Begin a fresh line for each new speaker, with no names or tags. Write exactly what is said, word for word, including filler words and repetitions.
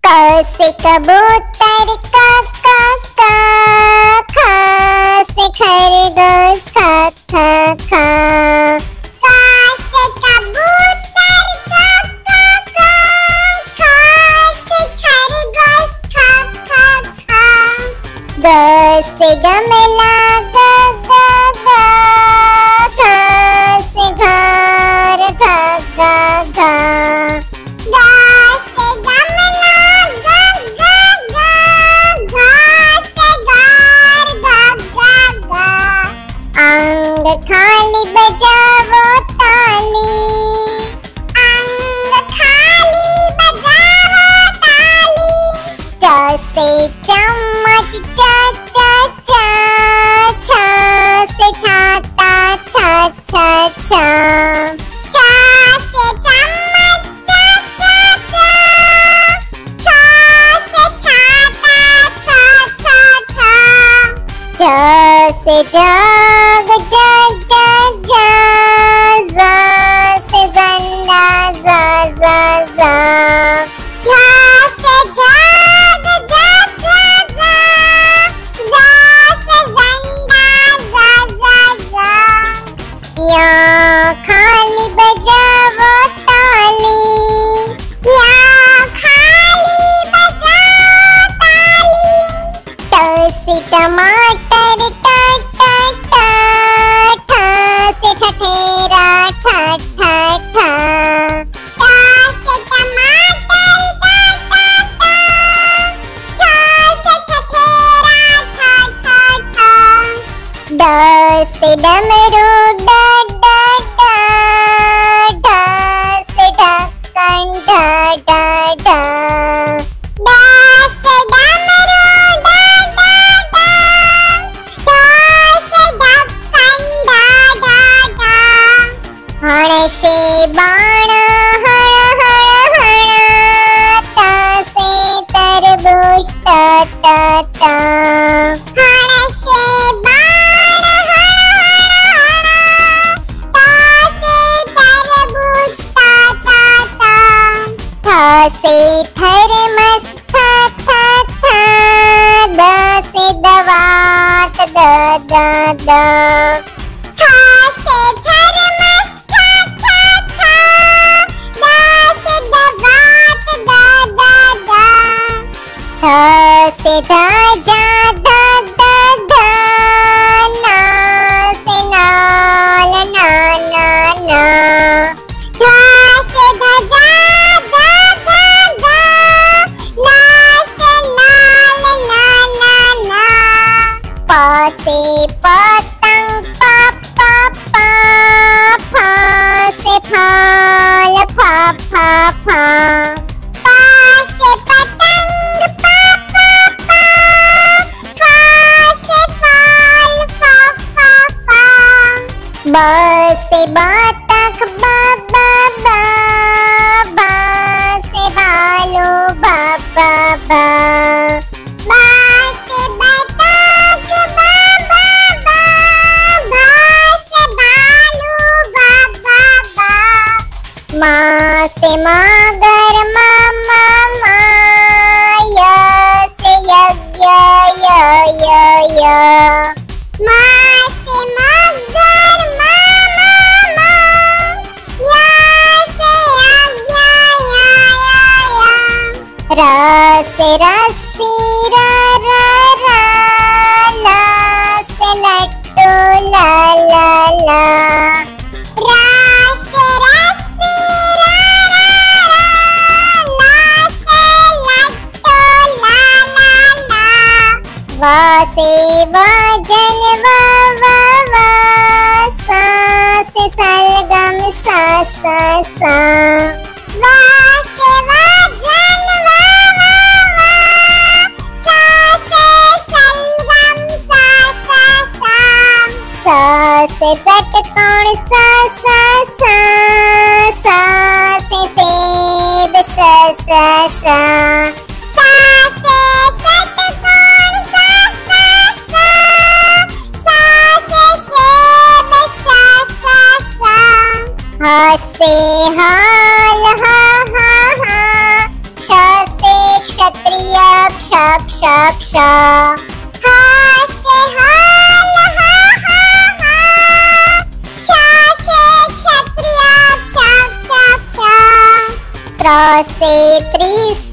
से कबूतर का का का, खा से खरगोश खा खा खा। का से कबूतर का का का, खा से खरगोश खा खा खा। ग से गमला ग ग ग, घा से घर घ घ घ। खाली बजावो ताली, अंग खाली बजावो ताली। च से चम्मच च च च, छ से छाता छ छ छ। च से चम्मच च च च, छ से छाता छ छ छ। ज से जग ज ज ज, ज़ से ज़ंडा ज़ ज़ ज़। झ से जग ज ज ज, ज़ से ज़ंडा ज़ ज़ ज़। या खाली बजावो ताली, या खाली बजावो ताली। ट से टमाटर ट ट ट, ठ से ठठेरा ठ ठ ठ। ट से टमाटर ट ट ट, ठ से ठठेरा ठ ठ ठ। ड से डमरू ड ड ड, ढ से ढक्कन ढ ढ ढ। ड से डमरू ड ड ड, ढ से ढक्कन ढ ढ ढ। हण से बाण हण हण हण, त से तरबूज त त त। हण से बाण हण हण हण, त से तरबूज त त त। थ से थर्मस थ थ थ, द से दवात द द द। थ से थर्मस थ थ थ, द से दवात द द द। ध से ध्वजा ध ध ध, न से नाल न न न। ध से ध्वजा ध ध ध, न से नाल न न न। प से पतंग प प प, फ से फल फ फ फ। प से पतंग प प प, फ से फल फ फ फ। ब से बतख ब ब ब, ब से भालू ब ब ब। ब से बतख ब ब ब, भ से भालू ब ब ब। म से मगर म म म, य से यज्ञ य य य। म से मगर म म म, य से यज्ञ य य य। र से रस्सी र र र, ल से लट्टू ल ल ल। र से रस्सी र र र, ल से लट्टू ल ल ल। व से वजन व व व, स से सलगम स स स। व से वजन व व व, स से सलगम स स स। स से षटकोण स स स, स से सेब श श श। स से षटकोण स स स, स से सेब श श श। ह से हाल ह ह ह, क्ष से क्षत्रिय क्ष क्ष क्ष हा से हाल हा हा हा क्ष से क्षत्रिय क्ष क्ष क्ष त्र से त्रिस